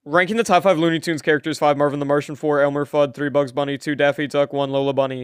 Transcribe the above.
Ranking the top 5 Looney Tunes characters: 5 Marvin the Martian, 4 Elmer Fudd, 3 Bugs Bunny, 2 Daffy Duck, 1 Lola Bunny.